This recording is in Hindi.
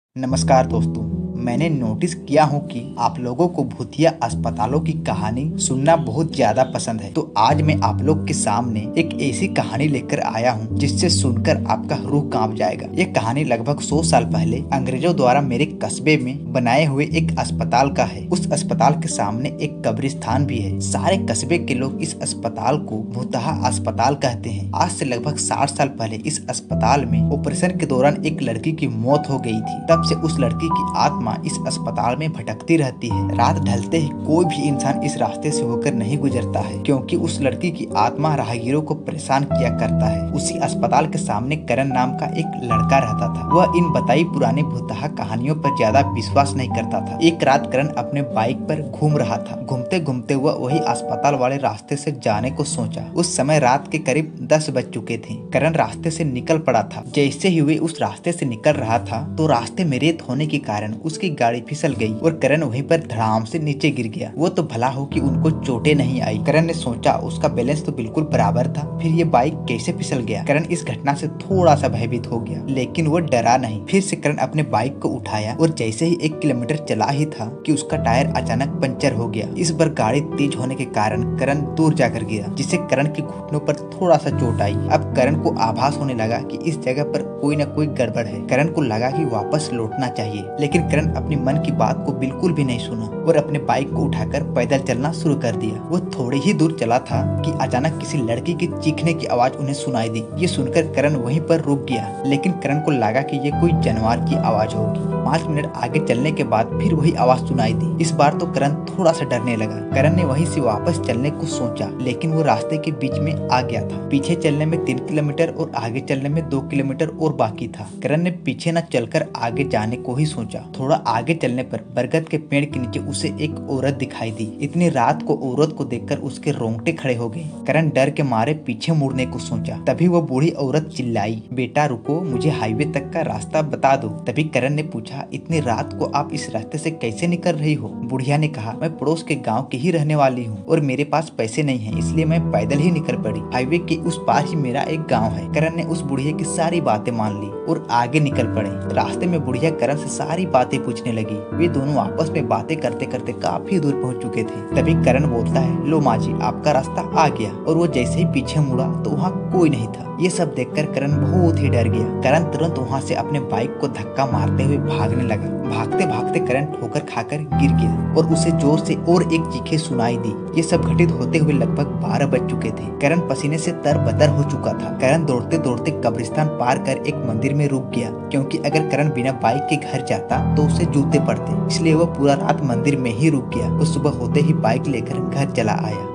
नमस्कार दोस्तों। मैंने नोटिस किया हूँ कि आप लोगों को भूतिया अस्पतालों की कहानी सुनना बहुत ज्यादा पसंद है। तो आज मैं आप लोग के सामने एक ऐसी कहानी लेकर आया हूँ जिससे सुनकर आपका रूह कांप जाएगा। ये कहानी लगभग 100 साल पहले अंग्रेजों द्वारा मेरे कस्बे में बनाए हुए एक अस्पताल का है। उस अस्पताल के सामने एक कब्रिस्तान भी है। सारे कस्बे के लोग इस अस्पताल को भूतहा अस्पताल कहते हैं। आज से लगभग 60 साल पहले इस अस्पताल में ऑपरेशन के दौरान एक लड़की की मौत हो गई थी। तब से उस लड़की की आत्मा इस अस्पताल में भटकती रहती है। रात ढलते ही कोई भी इंसान इस रास्ते से होकर नहीं गुजरता है, क्योंकि उस लड़की की आत्मा राहगीरों को परेशान किया करता है। उसी अस्पताल के सामने करण नाम का एक लड़का रहता था। वह इन बताई पुरानी भूतहा कहानियों पर ज्यादा विश्वास नहीं करता था। एक रात करण अपने बाइक पर घूम रहा था। घूमते घूमते वह वही अस्पताल वाले रास्ते से जाने को सोचा। उस समय रात के करीब 10 बज चुके थे। करण रास्ते से निकल पड़ा था। जैसे ही वे उस रास्ते से निकल रहा था तो रास्ते में रेत होने के कारण उसकी गाड़ी फिसल गई और करण वहीं पर धड़ाम से नीचे गिर गया। वो तो भला हो कि उनको चोटें नहीं आई। करण ने सोचा उसका बैलेंस तो बिल्कुल बराबर था, फिर ये बाइक कैसे फिसल गया। करण इस घटना से थोड़ा सा भयभीत हो गया, लेकिन वो डरा नहीं। फिर से करण अपने बाइक को उठाया और जैसे ही 1 किलोमीटर चला ही था कि उसका टायर अचानक पंचर हो गया। इस बार गाड़ी तेज होने के कारण करण दूर जाकर गिरा, जिससे करण के घुटनों पर थोड़ा सा चोट आई। अब करण को आभास होने लगा कि इस जगह पर कोई न कोई गड़बड़ है। करण को लगा कि वापस लौटना चाहिए, लेकिन करण अपनी मन की बात को बिल्कुल भी नहीं सुना और अपने बाइक को उठाकर पैदल चलना शुरू कर दिया। वो थोड़ी ही दूर चला था कि अचानक किसी लड़की की चीखने की आवाज उन्हें सुनाई दी। ये सुनकर करण वहीं पर रुक गया, लेकिन करण को लगा कि ये कोई जानवर की आवाज होगी। 5 मिनट आगे चलने के बाद फिर वही आवाज सुनाई दी। इस बार तो करण थोड़ा सा डरने लगा। करण ने वहीं से वापस चलने को सोचा, लेकिन वो रास्ते के बीच में आ गया था। पीछे चलने में 3 किलोमीटर और आगे चलने में 2 किलोमीटर और बाकी था। करण ने पीछे न चलकर आगे जाने को ही सोचा। थोड़ा आगे चलने पर बरगद के पेड़ के नीचे उसे एक औरत दिखाई दी। इतनी रात को औरत को देखकर उसके रोंगटे खड़े हो गए। करण डर के मारे पीछे मुड़ने को सोचा। तभी वो बूढ़ी औरत चिल्लाई, बेटा रुको, मुझे हाईवे तक का रास्ता बता दो। तभी करण ने पूछा, इतनी रात को आप इस रास्ते से कैसे निकल रही हो। बुढ़िया ने कहा, मैं पड़ोस के गाँव की ही रहने वाली हूँ और मेरे पास पैसे नहीं है, इसलिए मैं पैदल ही निकल पड़ी। हाईवे के उस पार ही मेरा एक गाँव है। करण ने उस बुढ़िया की सारी बातें मान ली और आगे निकल पड़े। रास्ते में बुढ़िया करण से सारी बातें पूछने लगी। वे दोनों आपस में बातें करते करते काफी दूर पहुंच चुके थे। तभी करण बोलता है, लो माँ जी, आपका रास्ता आ गया। और वो जैसे ही पीछे मुड़ा तो वहाँ कोई नहीं था। ये सब देखकर करण बहुत ही डर गया। करण तुरंत वहाँ से अपने बाइक को धक्का मारते हुए भागने लगा। भागते भागते करण ठोकर खाकर गिर गया और उसे जोर से और एक चीखें सुनाई दी। ये सब घटित होते हुए लगभग 12 बज चुके थे। करण पसीने से तरबतर हो चुका था। करण दौड़ते दौड़ते कब्रिस्तान पार कर एक मंदिर में रुक गया, क्योंकि अगर करण बिना बाइक के घर जाता तो उसे जूते पड़ते। इसलिए वो पूरा रात मंदिर में ही रुक गया और सुबह होते ही बाइक लेकर घर चला आया।